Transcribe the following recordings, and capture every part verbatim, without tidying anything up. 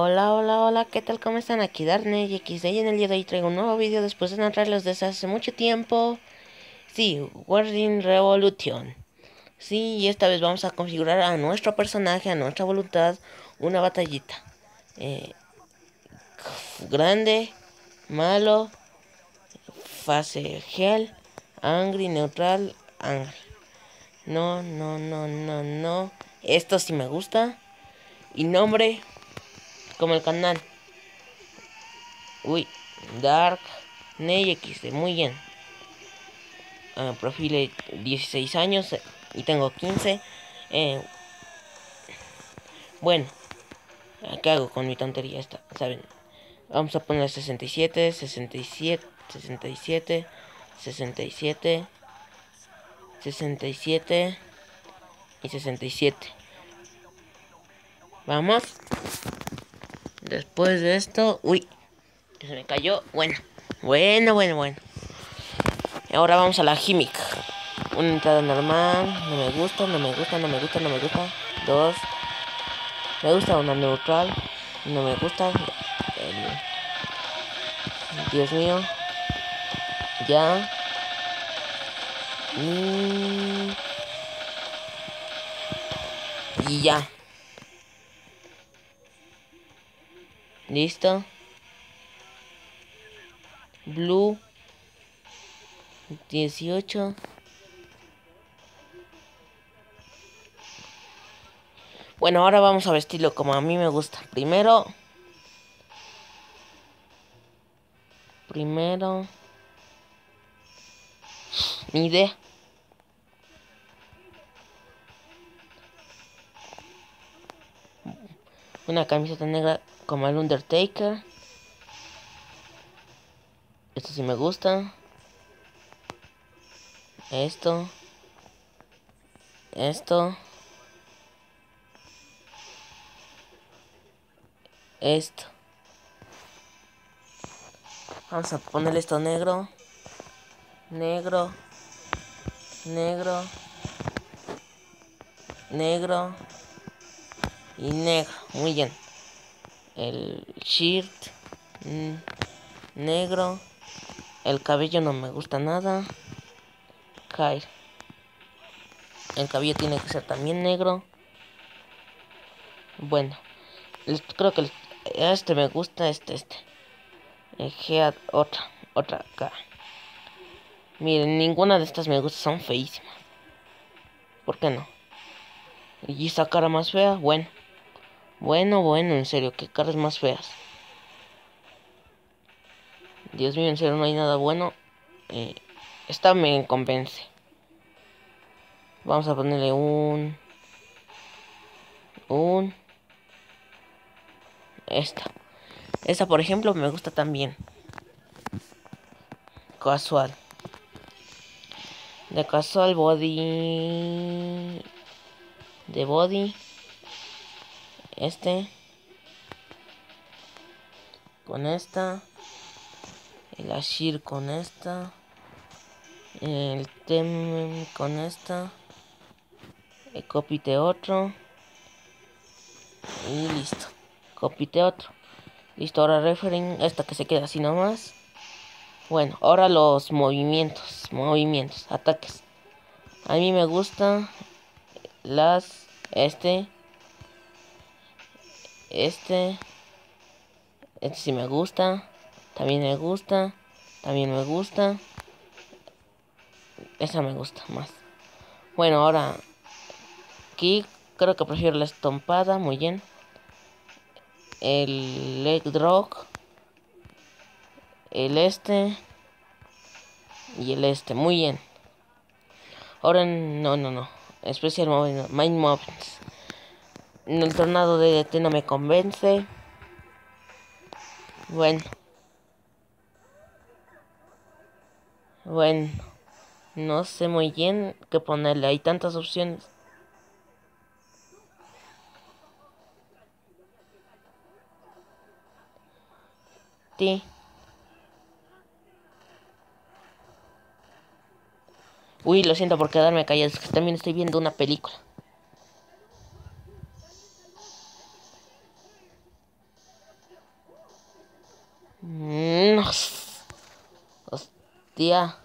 Hola, hola, hola, ¿qué tal? ¿Cómo están? Aquí Darney y X D y en el día de hoy traigo un nuevo vídeo después de no traerlos desde hace mucho tiempo. Sí, Wording Revolution. Sí, y esta vez vamos a configurar a nuestro personaje, a nuestra voluntad, una batallita. Eh, grande, malo, fase gel, angry, neutral, angry. No, no, no, no, no. Esto sí me gusta. Y nombre, como el canal. Uy, Dark Ney X D, muy bien. Uh, perfil de dieciséis años eh, y tengo quince. Eh, bueno, ¿qué hago con mi tontería esta? ¿Saben? Vamos a poner sesenta y siete, sesenta y siete, sesenta y siete, sesenta y siete, sesenta y siete y sesenta y siete. Vamos. Después de esto, uy, que se me cayó. Bueno, bueno, bueno, bueno. Ahora vamos a la gimmick. Una entrada normal, no me gusta, no me gusta, no me gusta, no me gusta. Dos, me gusta una neutral, no me gusta. El... Dios mío, ya. Mm, y ya. Listo. Blue dieciocho. Bueno, ahora vamos a vestirlo como a mí me gusta. Primero, primero, ni idea. Una camiseta negra como el Undertaker. Esto sí me gusta. Esto. Esto. Esto. Vamos a ponerle esto negro. Negro. Negro. Negro. Y negro. Muy bien. El shirt. Mmm, negro. El cabello no me gusta nada. Kyle. El cabello tiene que ser también negro. Bueno. Creo que el, este me gusta. Este, este. El Head, otra. Otra acá. Miren, ninguna de estas me gusta. Son feísimas. ¿Por qué no? ¿Y esa cara más fea? Bueno. Bueno, bueno, en serio. ¿Qué caras más feas? Dios mío, en serio, no hay nada bueno. Eh, esta me convence. Vamos a ponerle un... Un... Esta. Esta, por ejemplo, me gusta también. Casual. De casual body... De body. Este. Con esta. El Ashir con esta. El Tem con esta. El copite otro. Y listo. Copite otro. Listo, ahora referen. Esta que se queda así nomás. Bueno, ahora los movimientos. Movimientos, ataques. A mí me gusta las... Este. Este. Este sí me gusta. También me gusta. También me gusta. Esa me gusta más. Bueno, ahora... Aquí creo que prefiero la estompada. Muy bien. El leg drop. El este. Y el este. Muy bien. Ahora no, no, no. Especial Mind Movements. El tornado de D T no me convence. Bueno. Bueno. No sé muy bien qué ponerle. Hay tantas opciones. Sí. Uy, lo siento por quedarme callado. Es que también estoy viendo una película. Mm, hostia.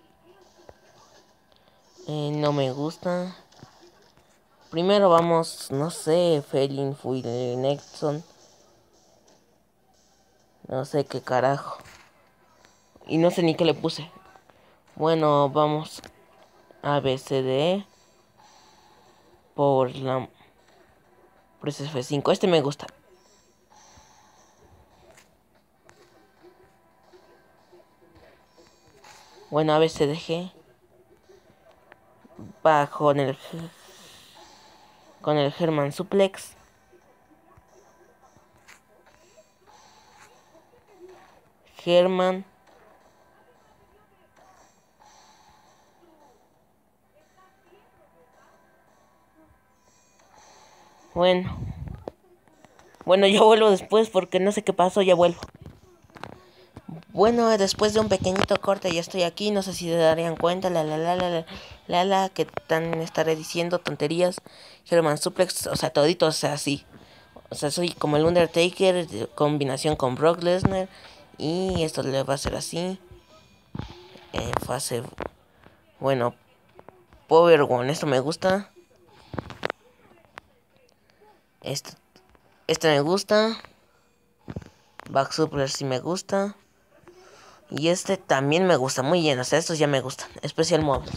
Eh, no me gusta. Primero vamos, no sé, Felin, Nexon. No sé qué carajo. Y no sé ni qué le puse. Bueno, vamos. A, B, C, D, E. Por la... Por ese F cinco. Este me gusta. Bueno, A, B, C, D, G. Va con el... Con el German Suplex. German. Bueno. Bueno, yo vuelvo después porque no sé qué pasó, ya vuelvo. Bueno, después de un pequeñito corte ya estoy aquí, no sé si se darían cuenta, la la la la la la la que tan estaré diciendo tonterías. German Suplex, o sea, todito, o sea, así. O sea, soy como el Undertaker, de combinación con Brock Lesnar. Y esto le va a hacer así. Eh, fase, bueno, Power One, esto me gusta. Este, este me gusta. Back Suplex sí me gusta. Y este también me gusta, muy bien, o sea, estos ya me gustan. Especial Moves.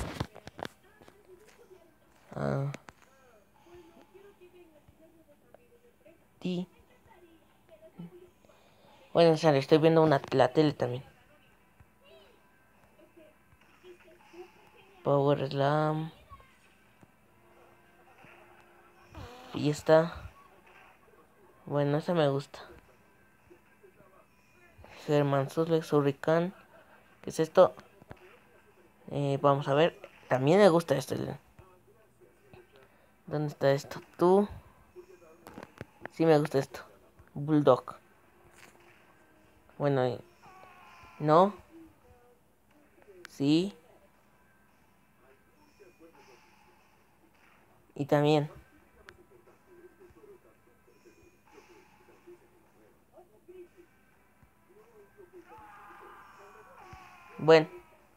Ah. Ti. Bueno, o sea, le estoy viendo una, la tele también. Power Slam. Fiesta. Bueno, ese me gusta. German Suplex, Hurricane. ¿Qué es esto? Eh, vamos a ver. También me gusta este. ¿Dónde está esto? Tú. Sí me gusta esto. Bulldog. Bueno, eh, no. Sí. Y también. Bueno.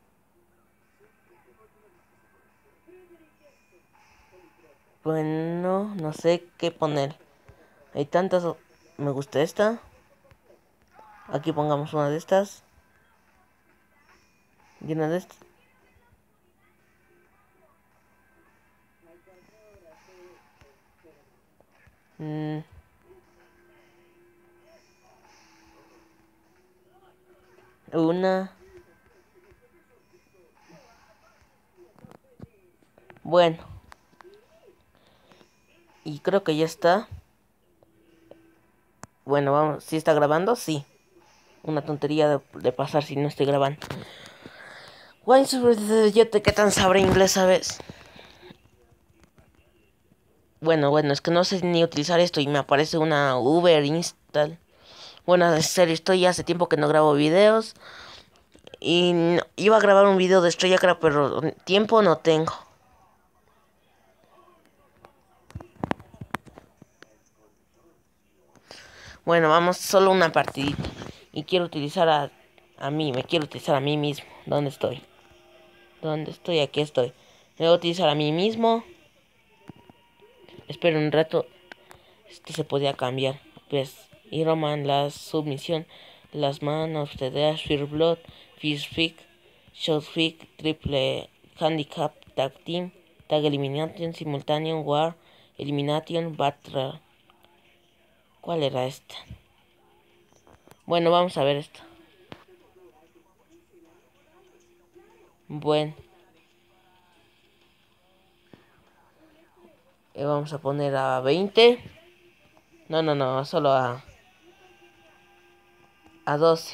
Bueno, no sé qué poner. Hay tantas. Me gusta esta. Aquí pongamos una de estas. Y una de estas. Mm. Una. Bueno. Y creo que ya está. Bueno, vamos. ¿Sí está grabando? Sí. Una tontería de, de pasar si no estoy grabando. Guay, yo te qué tan sabré inglés, ¿sabes? Bueno, bueno, es que no sé ni utilizar esto y me aparece una Uber install. Bueno, en serio, estoy hace tiempo que no grabo videos. Y no, iba a grabar un video de Estrella Crack, pero tiempo no tengo. Bueno, vamos solo una partidita. Y quiero utilizar a, a mí, me quiero utilizar a mí mismo. ¿Dónde estoy? ¿Dónde estoy? Aquí estoy. Me voy a utilizar a mí mismo. Espera un rato. Esto se podía cambiar. Pues, Iron Man, la submisión. Las manos, T D A, Fear Blood, Fish Freak, Shot Freak, Triple Handicap, Tag Team, Tag Elimination, Simultaneum, War, Elimination, Battle. ¿Cuál era esta? Bueno, vamos a ver esto. Bueno. Eh, vamos a poner a veinte. No, no, no, solo a... A doce.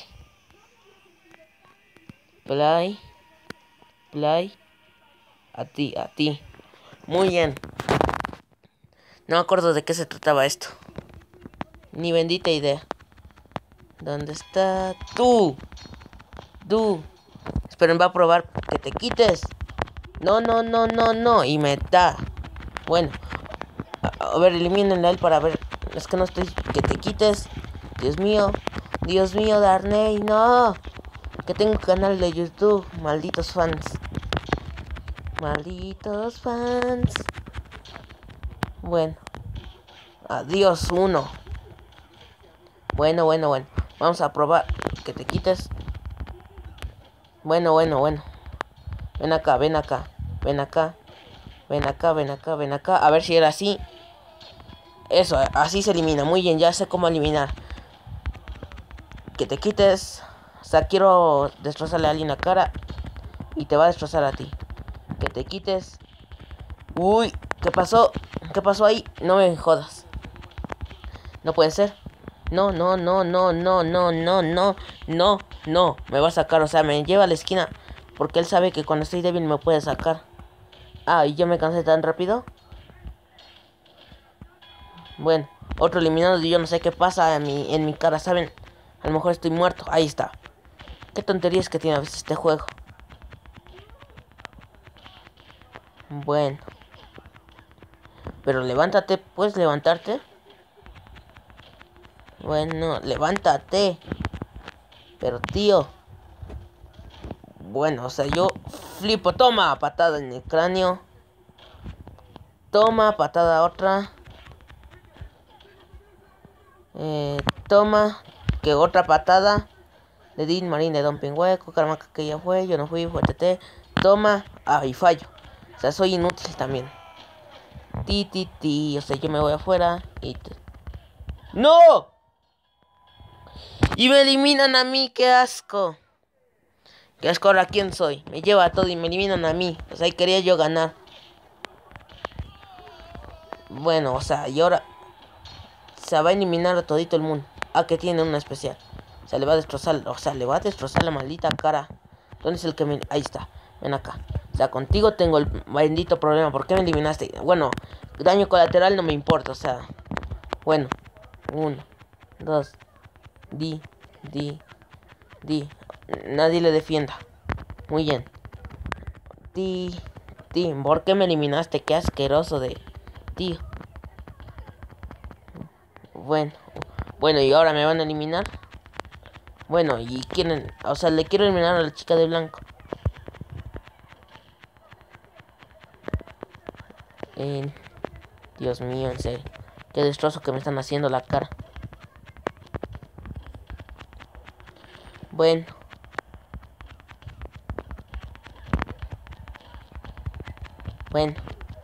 Play. Play. A ti, a ti. Muy bien. No me acuerdo de qué se trataba esto. Ni bendita idea. ¿Dónde está? ¡Tú! ¡Tú! Esperen, va a probar que te quites. No, no, no, no, no. Y me da. Bueno. A, a ver, elimínenla a él para ver. Es que no estoy... Que te quites. Dios mío. Dios mío, Darnay, no. Que tengo un canal de YouTube. Malditos fans. Malditos fans. Bueno. Adiós, uno. Bueno, bueno, bueno. Vamos a probar. Que te quites. Bueno, bueno, bueno. Ven acá, ven acá. Ven acá. Ven acá, ven acá, ven acá. A ver si era así. Eso, así se elimina. Muy bien, ya sé cómo eliminar. Que te quites. O sea, quiero destrozarle a alguien la cara. Y te va a destrozar a ti. Que te quites. Uy, ¿qué pasó? ¿Qué pasó ahí? No me jodas. No puede ser. No, no, no, no, no, no, no, no, no, no. Me va a sacar, o sea, me lleva a la esquina. Porque él sabe que cuando estoy débil me puede sacar. Ah, y yo me cansé tan rápido. Bueno, otro eliminado y yo no sé qué pasa en mi, en mi cara, ¿saben? A lo mejor estoy muerto. Ahí está. Qué tonterías que tiene a veces este juego. Bueno. Pero levántate, ¿puedes levantarte? Bueno, levántate. Pero tío. Bueno, o sea, yo flipo. Toma, patada en el cráneo. Toma, patada otra. Eh, toma. Que otra patada. De Dean Marín de Don Pingüeco. Caramaca que ya fue. Yo no fui, fue T T. Toma. Ah, y fallo. O sea, soy inútil también. Ti, ti, ti. O sea, yo me voy afuera. Y te... ¡No! Y me eliminan a mí, qué asco. Qué asco, ahora quién soy. Me lleva todo y me eliminan a mí. O sea, ahí quería yo ganar. Bueno, o sea, y ahora se va a eliminar a todito el mundo. Ah, que tiene una especial. O sea, le va a destrozar. O sea, le va a destrozar la maldita cara. ¿Dónde es el que me...? Ahí está. Ven acá. O sea, contigo tengo el bendito problema. ¿Por qué me eliminaste? Bueno, daño colateral no me importa. O sea, bueno. Uno, dos. Di, di, di. Nadie le defienda. Muy bien. Ti, ti. ¿Por qué me eliminaste? Qué asqueroso de... Tío. Bueno. Bueno, y ahora me van a eliminar. Bueno, y quieren... O sea, le quiero eliminar a la chica de blanco. Eh, Dios mío, en serio. Qué destrozo que me están haciendo la cara. Bueno. Bueno.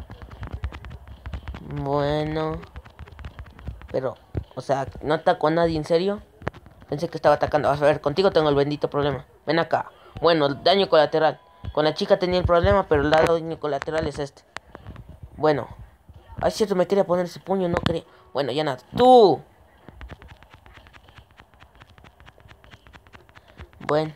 Bueno. Pero, o sea, ¿no atacó a nadie en serio? Pensé que estaba atacando. A ver, contigo tengo el bendito problema. Ven acá. Bueno, daño colateral. Con la chica tenía el problema, pero el daño colateral es este. Bueno. Ah, es cierto, me quería poner ese puño, no quería. Bueno, ya nada. ¡Tú! Bueno.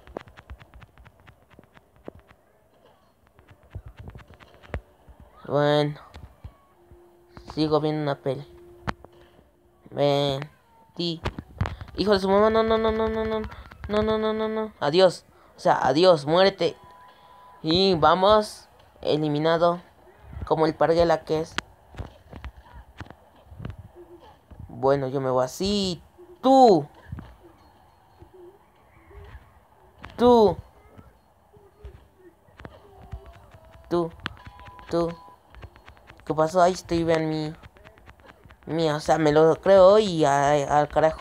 Bueno. Sigo viendo una peli. Ven. Ti. Hijo de su mamá, no, no, no, no, no, no. No, no, no, no, no. Adiós. O sea, adiós, muérete. Y vamos. Eliminado. Como el parguela que es. Bueno, yo me voy así. Tú. Tú. Tú. Tú. ¿Qué pasó? Ahí estoy, vean mi... mi, o sea, me lo creo y a- al carajo.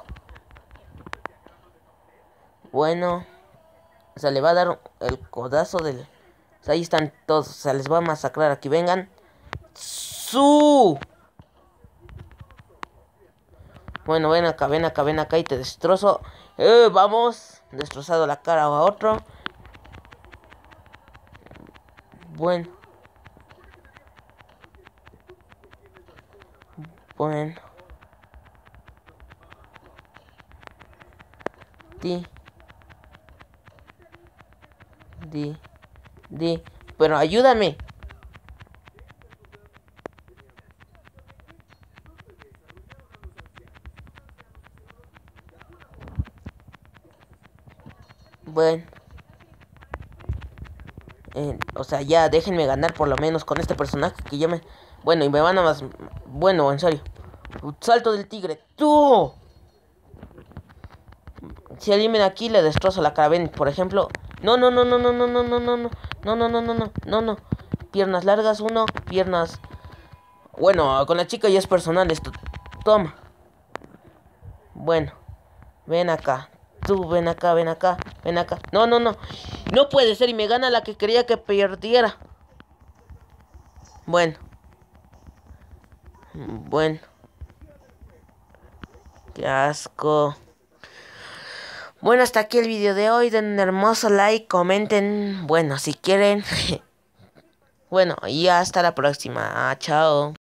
Bueno. O sea, le va a dar el codazo del... O sea, ahí están todos. O sea, les va a masacrar. Aquí vengan. ¡Su! Bueno, ven acá, ven acá, ven acá y te destrozo. Eh, vamos. Destrozado la cara a otro. Bueno. Bueno. Di. Di. Di. Pero ayúdame. Bueno. Eh, o sea, ya déjenme ganar por lo menos con este personaje que ya me... Bueno, y me van a más... Bueno, en serio. Salto del tigre. ¡Tú! Si alguien viene aquí, le destrozo la cara. Ven, por ejemplo. No, no, no, no, no, no, no, no, no, no, no, no, no, no, no, no, no. Piernas largas, uno, piernas. Bueno, con la chica ya es personal esto. Toma. Bueno, ven acá. Tú, ven acá, ven acá, ven acá. No, no, no. No puede ser y me gana la que quería que perdiera. Bueno. Bueno. Qué asco. Bueno, hasta aquí el video de hoy. Den un hermoso like, comenten. Bueno, si quieren. Bueno, y hasta la próxima. Chao.